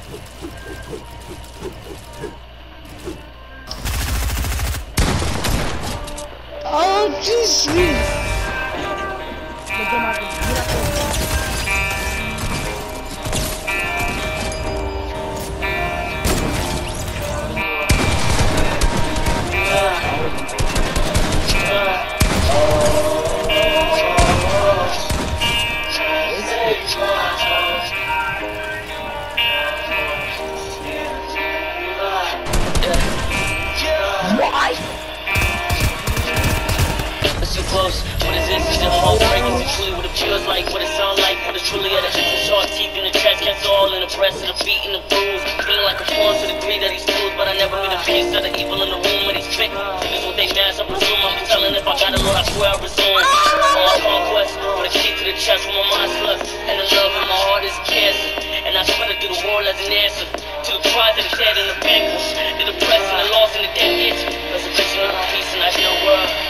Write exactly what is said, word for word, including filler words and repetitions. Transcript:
Oh, jeez. Close. What is this? Is it heartbreak? Is it truly what it feels like? What it sound like? What it truly at? It's sharp teeth in the trash cats all in the breast of the beat and the bruise. Feeling like a pawn to the degree that he's fools, but I never meet a piece of the evil in the room when he's tricked. This what they mask, I presume. I'm telling if I got a Lord, I swear I resume. On my conquest, with a key to the chest with my mind slugs. And the love in my heart is cancer. And I swear to do the world as an answer to the cries of the dead and the bankers, the depressed and the lost and the dead itch. Resurrection of the peace and I hear a word.